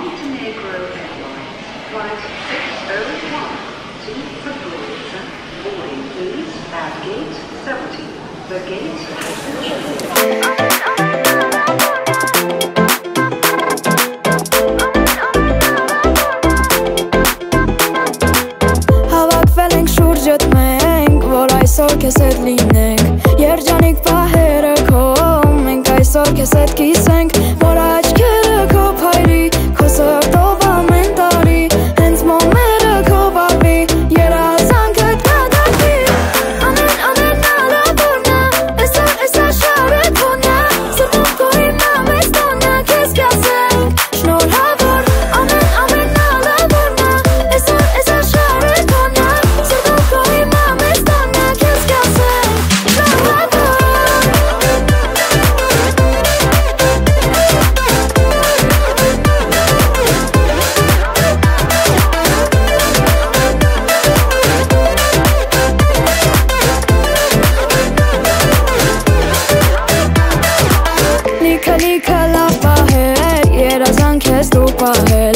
Montenegro Airlines, flight 601 to Poghosyan, boarding please at gate 70. The gate has been Հավաքվել ենք շուրջդ մենք, որ այսօր քեզ հետ լինենք Երջանիկ պահերը քո, մենք այսօր քեզ հետ կիսենք Որ աչքերը քո փայլի, քո սրտով ամեն տարի Հենց մոմերը քո բավի, երազանքդ կադարվի Ամենա լավ օրնա, էսա շարը քոնյա Սրտով քո հիմա մեզ տոնյա, քեզ կասենք Շնորհավոր, ամենա լավ օրնա, էսա շարը քոնյա Սրտով քո հիմա մեզ տոնյա, քեզ կասենք Լիքը լավ պահել, երազանք ես դու պահել